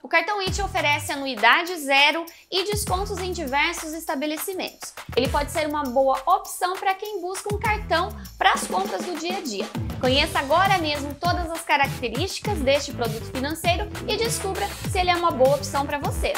O cartão IT oferece anuidade zero e descontos em diversos estabelecimentos. Ele pode ser uma boa opção para quem busca um cartão para as compras do dia a dia. Conheça agora mesmo todas as características deste produto financeiro e descubra se ele é uma boa opção para você.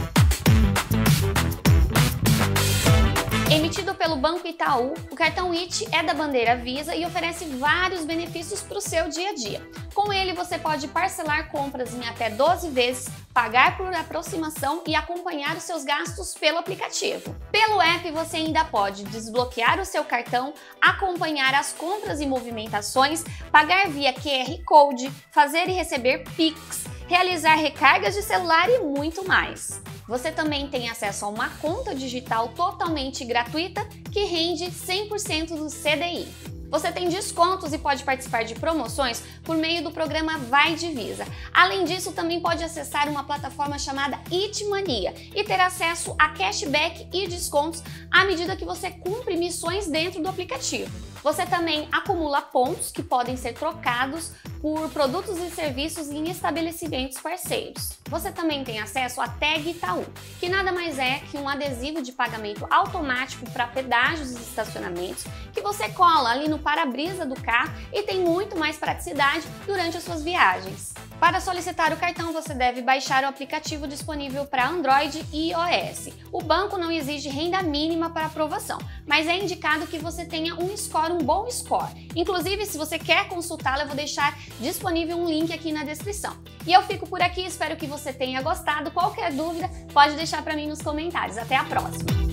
Emitido pelo Banco Itaú, o cartão IT é da bandeira Visa e oferece vários benefícios para o seu dia a dia. Com ele, você pode parcelar compras em até 12 vezes, pagar por aproximação e acompanhar os seus gastos pelo aplicativo. Pelo app, você ainda pode desbloquear o seu cartão, acompanhar as compras e movimentações, pagar via QR Code, fazer e receber Pix, realizar recargas de celular e muito mais. Você também tem acesso a uma conta digital totalmente gratuita que rende 100% do CDI. Você tem descontos e pode participar de promoções por meio do programa Vai de Visa. Além disso, também pode acessar uma plataforma chamada Itmania e ter acesso a cashback e descontos à medida que você cumpre missões dentro do aplicativo. Você também acumula pontos que podem ser trocados por produtos e serviços em estabelecimentos parceiros. Você também tem acesso à Tag Itaú, que nada mais é que um adesivo de pagamento automático para pedágios e estacionamentos que você cola ali no para-brisa do carro e tem muito mais praticidade durante as suas viagens. Para solicitar o cartão, você deve baixar o aplicativo disponível para Android e iOS. O banco não exige renda mínima para aprovação, mas é indicado que você tenha um bom score. Inclusive, se você quer consultá-lo, eu vou deixar disponível um link aqui na descrição. E eu fico por aqui, espero que você tenha gostado. Qualquer dúvida, pode deixar para mim nos comentários. Até a próxima!